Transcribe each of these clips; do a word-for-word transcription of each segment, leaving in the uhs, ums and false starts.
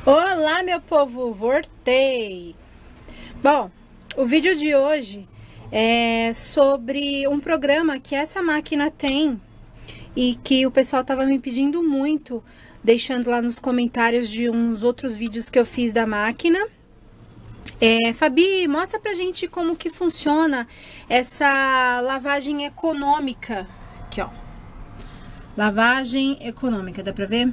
Olá, meu povo, voltei! Bom, o vídeo de hoje é sobre um programa que essa máquina tem e que o pessoal tava me pedindo muito, deixando lá nos comentários de uns outros vídeos que eu fiz da máquina. É, Fabi, mostra pra gente como que funciona essa lavagem econômica. Aqui, ó. Lavagem econômica, dá pra ver?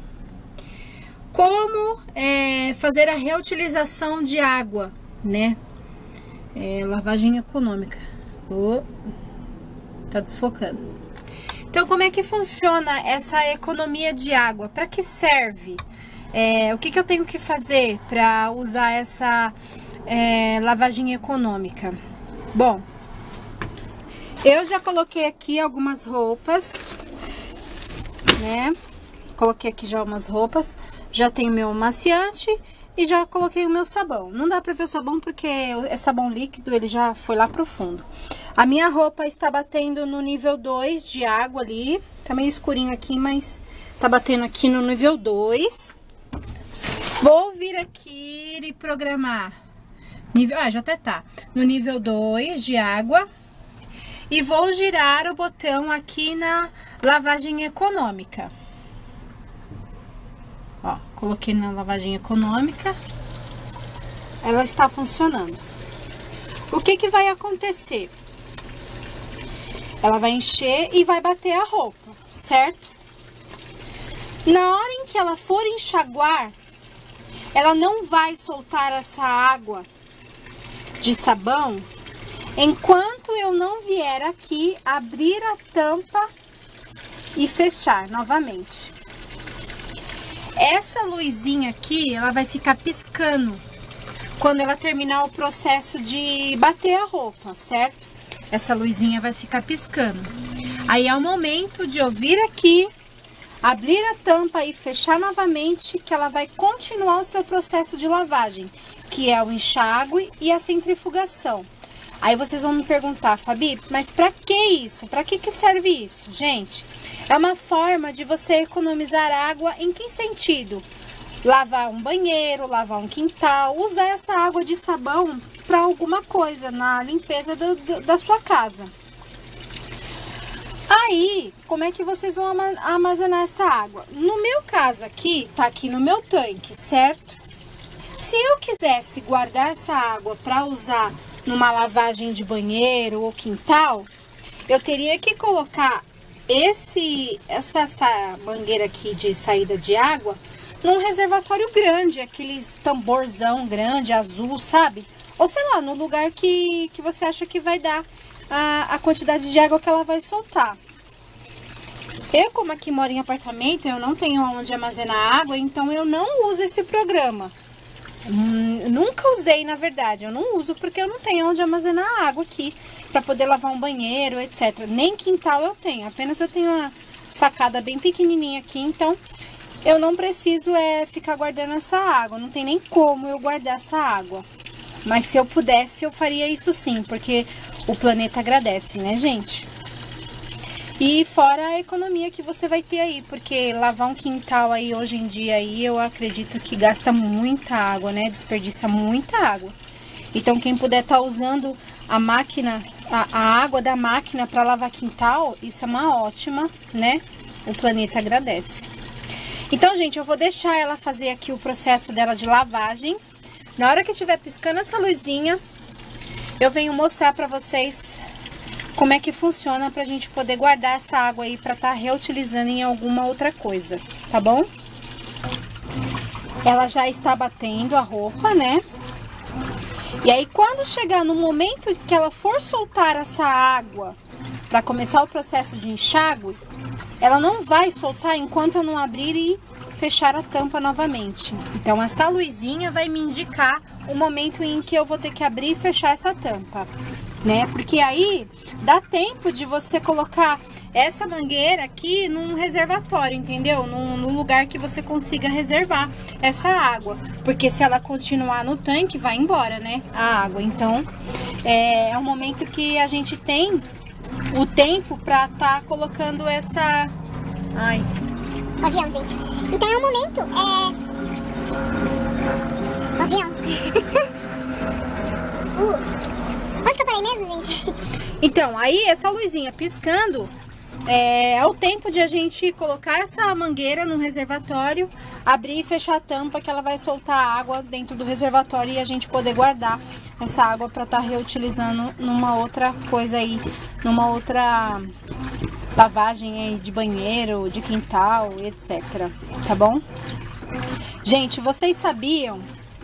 Como é, fazer a reutilização de água, né? É, lavagem econômica. Oh, tá desfocando. Então, como é que funciona essa economia de água? Para que serve? É, o que, que eu tenho que fazer para usar essa é, lavagem econômica? Bom, eu já coloquei aqui algumas roupas, né? Coloquei aqui já umas roupas. Já tenho meu amaciante e já coloquei o meu sabão. Não dá pra ver o sabão porque é sabão líquido, ele já foi lá pro fundo. A minha roupa está batendo no nível dois de água ali. Tá meio escurinho aqui, mas tá batendo aqui no nível dois. Vou vir aqui e programar. Nível, ah, já até tá. No nível dois de água. E vou girar o botão aqui na lavagem econômica. Ó, coloquei na lavagem econômica, ela está funcionando. O que que vai acontecer? Ela vai encher e vai bater a roupa, certo? Na hora em que ela for enxaguar, ela não vai soltar essa água de sabão enquanto eu não vier aqui abrir a tampa e fechar novamente. Essa luzinha aqui, ela vai ficar piscando quando ela terminar o processo de bater a roupa, certo? Essa luzinha vai ficar piscando. Aí é o momento de eu vir aqui, abrir a tampa e fechar novamente, que ela vai continuar o seu processo de lavagem, que é o enxágue e a centrifugação. Aí vocês vão me perguntar, Fabi, mas pra que isso? Pra que que serve isso? Gente, é uma forma de você economizar água em que sentido? Lavar um banheiro, lavar um quintal, usar essa água de sabão para alguma coisa na limpeza do, do, da sua casa. Aí, como é que vocês vão armazenar essa água? No meu caso aqui, tá aqui no meu tanque, certo? Se eu quisesse guardar essa água para usar numa lavagem de banheiro ou quintal, eu teria que colocar esse essa, essa mangueira aqui de saída de água num reservatório grande, aqueles tamborzão grande, azul, sabe? Ou sei lá, no lugar que, que você acha que vai dar a, a quantidade de água que ela vai soltar. Eu, como aqui moro em apartamento, eu não tenho onde armazenar água, então eu não uso esse programa. Hum, nunca usei, na verdade, eu não uso porque eu não tenho onde armazenar água aqui para poder lavar um banheiro, etcétera. Nem quintal eu tenho, apenas eu tenho uma sacada bem pequenininha aqui, então eu não preciso é, ficar guardando essa água, não tem nem como eu guardar essa água. Mas se eu pudesse, eu faria isso sim, porque o planeta agradece, né, gente? E fora a economia que você vai ter aí, porque lavar um quintal aí hoje em dia aí, eu acredito que gasta muita água, né? Desperdiça muita água. Então, quem puder estar usando a máquina, a, a água da máquina para lavar quintal, isso é uma ótima, né? O planeta agradece. Então, gente, eu vou deixar ela fazer aqui o processo dela de lavagem. Na hora que estiver piscando essa luzinha, eu venho mostrar para vocês como é que funciona pra gente poder guardar essa água aí pra estar reutilizando em alguma outra coisa, tá bom? Ela já está batendo a roupa, né? E aí, quando chegar no momento que ela for soltar essa água pra começar o processo de enxágue, ela não vai soltar enquanto eu não abrir e fechar a tampa novamente. Então, essa luzinha vai me indicar o momento em que eu vou ter que abrir e fechar essa tampa, né? Porque aí dá tempo de você colocar essa mangueira aqui num reservatório, entendeu? Num, num lugar que você consiga reservar essa água. Porque se ela continuar no tanque, vai embora, né? A água. Então, é, é um momento que a gente tem o tempo pra tá colocando essa... Ai... O avião, gente. Então é um momento, é... Então, aí essa luzinha piscando é, é o tempo de a gente colocar essa mangueira no reservatório, abrir e fechar a tampa, que ela vai soltar água dentro do reservatório e a gente poder guardar essa água para estar tá reutilizando numa outra coisa aí, numa outra lavagem aí de banheiro, de quintal, etcétera. Tá bom? Gente, vocês sabiam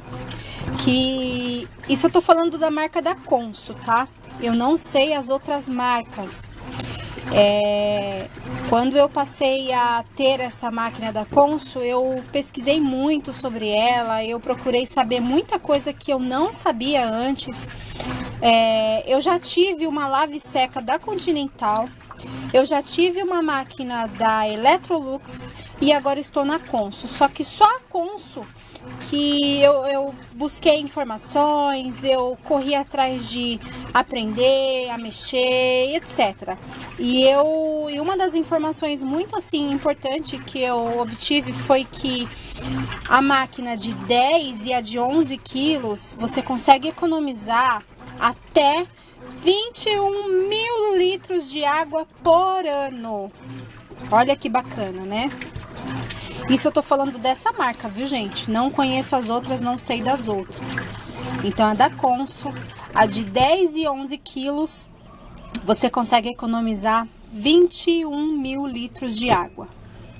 que isso eu tô falando da marca da Consul, tá? Eu não sei as outras marcas. É, quando eu passei a ter essa máquina da Consul, eu pesquisei muito sobre ela, eu procurei saber muita coisa que eu não sabia antes. É, eu já tive uma lave seca da Continental, eu já tive uma máquina da Electrolux e agora estou na Consul. Só que só a Consul que eu, eu busquei informações, eu corri atrás de aprender a mexer, etcétera. E eu e uma das informações muito assim importante que eu obtive foi que a máquina de dez e a de onze quilos você consegue economizar até vinte e um mil litros de água por ano. Olha que bacana, né? Isso eu tô falando dessa marca, viu, gente? Não conheço as outras, não sei das outras. Então, a da Consul, a de dez e onze quilos, você consegue economizar vinte e um mil litros de água.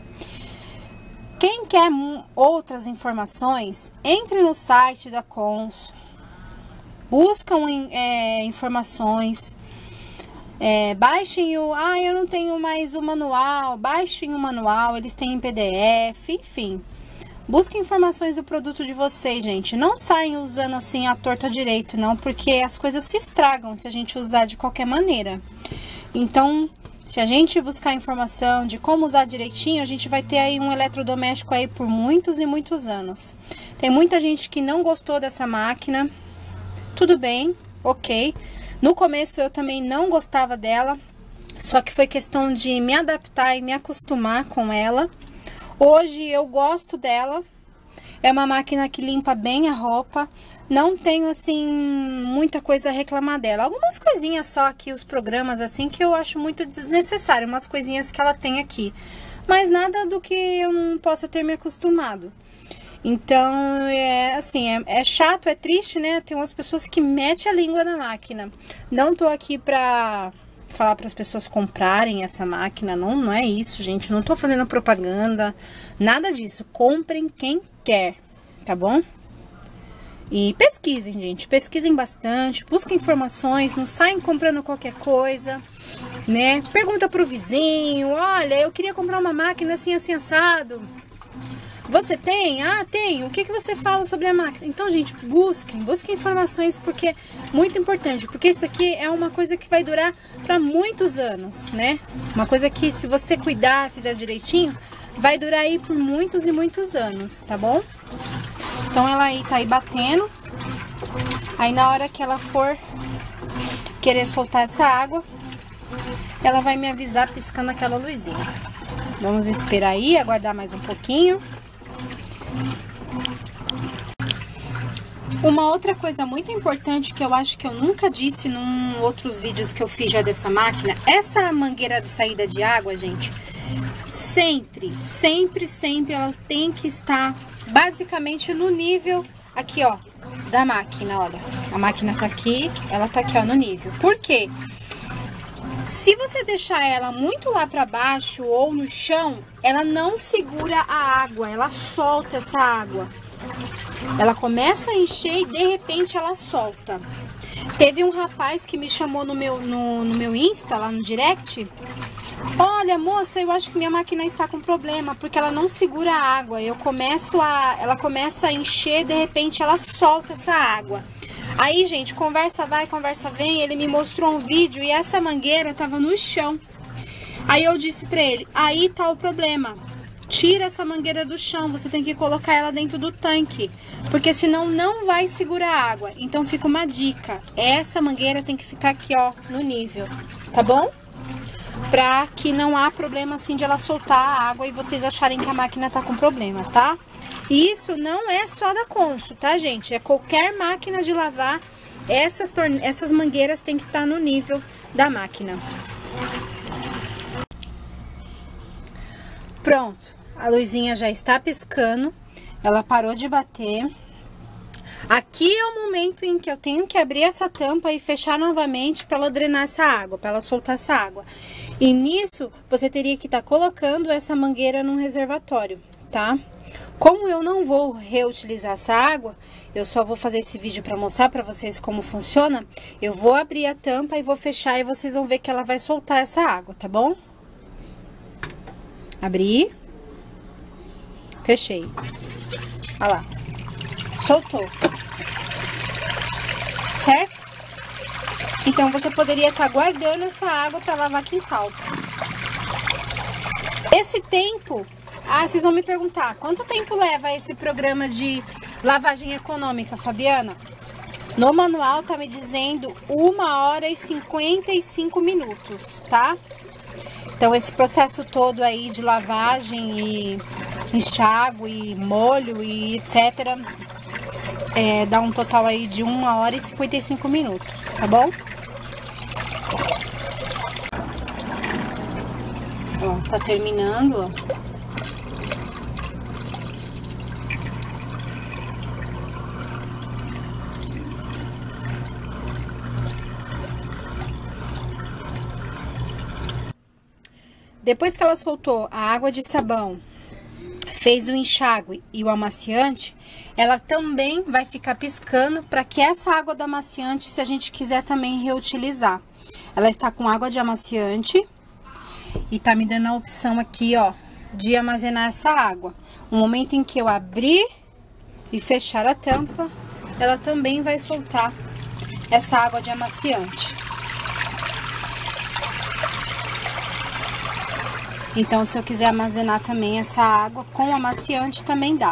Quem quer outras informações, entre no site da Consul, buscam é, informações. É, baixem o... Ah, eu não tenho mais o manual. Baixem o manual, eles têm em P D F, enfim. Busquem informações do produto de vocês, gente. Não saiam usando assim a torta direito, não, porque as coisas se estragam se a gente usar de qualquer maneira. Então, se a gente buscar informação de como usar direitinho, a gente vai ter aí um eletrodoméstico aí por muitos e muitos anos. Tem muita gente que não gostou dessa máquina. Tudo bem, ok. No começo eu também não gostava dela, só que foi questão de me adaptar e me acostumar com ela. Hoje eu gosto dela, é uma máquina que limpa bem a roupa, não tenho assim muita coisa a reclamar dela. Algumas coisinhas só aqui, os programas assim, que eu acho muito desnecessário, umas coisinhas que ela tem aqui. Mas nada do que eu não possa ter me acostumado. Então, é assim, é, é chato, é triste, né? Tem umas pessoas que metem a língua na máquina. Não tô aqui pra falar para as pessoas comprarem essa máquina, não, não é isso, gente. Não tô fazendo propaganda, nada disso. Comprem quem quer, tá bom? E pesquisem, gente, pesquisem bastante, busquem informações, não saem comprando qualquer coisa, né? Pergunta pro vizinho, olha, eu queria comprar uma máquina assim, assim, assado. Você tem? Ah, tem. O que, que você fala sobre a máquina? Então, gente, busquem, busquem informações, porque é muito importante. Porque isso aqui é uma coisa que vai durar para muitos anos, né? Uma coisa que, se você cuidar, fizer direitinho, vai durar aí por muitos e muitos anos, tá bom? Então, ela aí tá aí batendo. Aí, na hora que ela for querer soltar essa água, ela vai me avisar piscando aquela luzinha. Vamos esperar aí, aguardar mais um pouquinho. Uma outra coisa muito importante que eu acho que eu nunca disse em outros vídeos que eu fiz já dessa máquina, essa mangueira de saída de água, gente, sempre, sempre, sempre ela tem que estar basicamente no nível aqui, ó, da máquina, olha. A máquina tá aqui, ela tá aqui, ó, no nível. Por quê? Se você deixar ela muito lá para baixo ou no chão, ela não segura a água, ela solta essa água. Ela começa a encher e de repente ela solta. Teve um rapaz que me chamou no meu, no, no meu Insta, lá no direct. Olha, moça, eu acho que minha máquina está com problema, porque ela não segura a água. Eu começo a, ela começa a encher, de repente ela solta essa água. Aí, gente, conversa vai, conversa vem, ele me mostrou um vídeo e essa mangueira tava no chão. Aí eu disse pra ele, aí tá o problema. Tira essa mangueira do chão, você tem que colocar ela dentro do tanque, porque senão não vai segurar a água. Então fica uma dica, essa mangueira tem que ficar aqui, ó, no nível, tá bom? Pra que não há problema assim de ela soltar a água e vocês acharem que a máquina tá com problema, tá? E isso não é só da Consul, tá, gente? É qualquer máquina de lavar essas, torne... essas mangueiras tem que estar no nível da máquina. Pronto, a luzinha já está piscando, ela parou de bater. Aqui é o momento em que eu tenho que abrir essa tampa e fechar novamente para ela drenar essa água, para ela soltar essa água. E nisso, você teria que estar colocando essa mangueira num reservatório, tá? Como eu não vou reutilizar essa água, eu só vou fazer esse vídeo para mostrar para vocês como funciona. Eu vou abrir a tampa e vou fechar e vocês vão ver que ela vai soltar essa água, tá bom? Abri. Fechei. Olha lá. Soltou. Certo? Então, você poderia estar guardando essa água para lavar quintal. Esse tempo... Ah, vocês vão me perguntar, quanto tempo leva esse programa de lavagem econômica, Fabiana? No manual tá me dizendo uma hora e cinquenta e cinco minutos, tá? Então, esse processo todo aí de lavagem e enxágue e molho e etcétera É, dá um total aí de uma hora e cinquenta e cinco minutos, tá bom? Ó, tá terminando, ó. Depois que ela soltou a água de sabão, fez o enxágue e o amaciante, ela também vai ficar piscando para que essa água do amaciante, se a gente quiser também reutilizar. Ela está com água de amaciante e tá me dando a opção aqui, ó, de armazenar essa água. No momento em que eu abrir e fechar a tampa, ela também vai soltar essa água de amaciante. Então, se eu quiser armazenar também essa água com amaciante, também dá.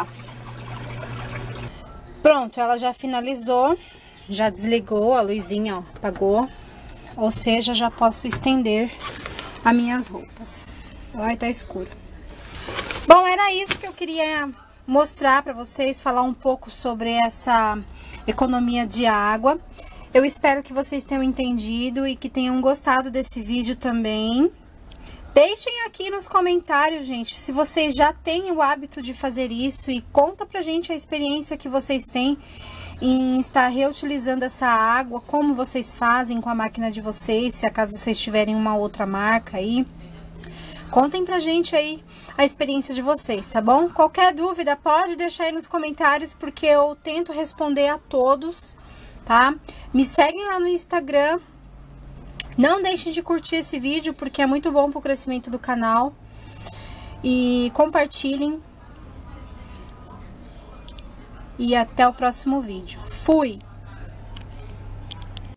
Pronto, ela já finalizou, já desligou a luzinha, ó, apagou. Ou seja, já posso estender as minhas roupas. Ai, tá escuro. Bom, era isso que eu queria mostrar pra vocês, falar um pouco sobre essa economia de água. Eu espero que vocês tenham entendido e que tenham gostado desse vídeo também. Deixem aqui nos comentários, gente, se vocês já têm o hábito de fazer isso e conta pra gente a experiência que vocês têm em estar reutilizando essa água, como vocês fazem com a máquina de vocês, se acaso vocês tiverem uma outra marca aí. Contem pra gente aí a experiência de vocês, tá bom? Qualquer dúvida pode deixar aí nos comentários, porque eu tento responder a todos, tá? Me seguem lá no Instagram. Não deixem de curtir esse vídeo, porque é muito bom para o crescimento do canal. E compartilhem. E até o próximo vídeo. Fui!